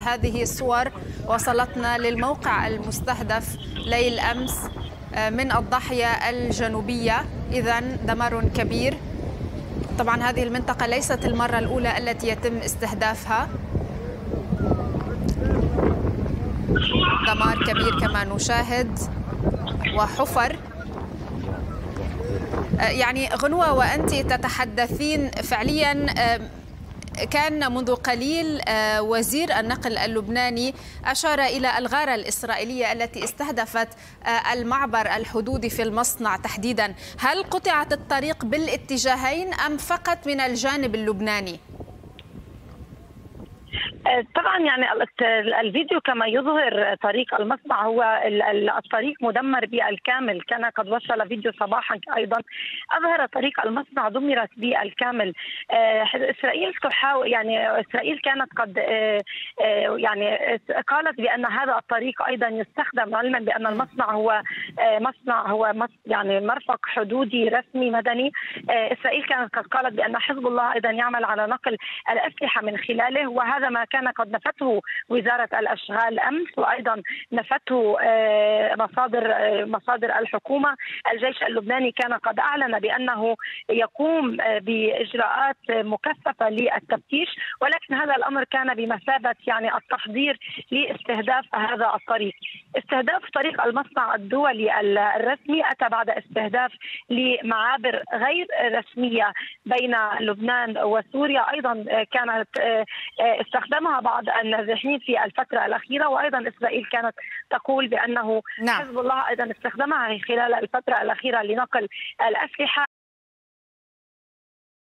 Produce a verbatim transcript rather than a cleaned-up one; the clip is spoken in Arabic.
هذه الصور وصلتنا للموقع المستهدف ليل أمس من الضاحية الجنوبية. إذن دمار كبير. طبعا هذه المنطقة ليست المرة الأولى التي يتم استهدافها. دمار كبير كما نشاهد وحفر. يعني غنوة، وأنت تتحدثين فعليا كان منذ قليل وزير النقل اللبناني أشار إلى الغارة الإسرائيلية التي استهدفت المعبر الحدودي في المصنع تحديدا. هل قطعت الطريق بالاتجاهين أم فقط من الجانب اللبناني؟ طبعا يعني الفيديو كما يظهر طريق المصنع هو الطريق مدمر بالكامل. كان قد وصل فيديو صباحا ايضا اظهر طريق المصنع دمرت بالكامل. اسرائيل تحاول يعني اسرائيل كانت قد يعني قالت بان هذا الطريق ايضا يستخدم، علما بان المصنع هو مصنع هو يعني مرفق حدودي رسمي مدني. اسرائيل كانت قد قالت بان حزب الله ايضا يعمل على نقل الاسلحه من خلاله، وهذا ما كان قد نفته وزارة الأشغال أمس، وأيضا نفته مصادر مصادر الحكومة. الجيش اللبناني كان قد أعلن بأنه يقوم بإجراءات مكثفة للتفتيش، ولكن هذا الأمر كان بمثابة يعني التحضير لاستهداف هذا الطريق. استهداف طريق المصنع الدولي الرسمي أتى بعد استهداف لمعابر غير رسمية بين لبنان وسوريا، أيضا كانت استخدمها بعض النازحين في الفترة الأخيرة، وأيضا إسرائيل كانت تقول بأنه نعم. حزب الله أيضا استخدمها خلال الفترة الأخيرة لنقل الأسلحة.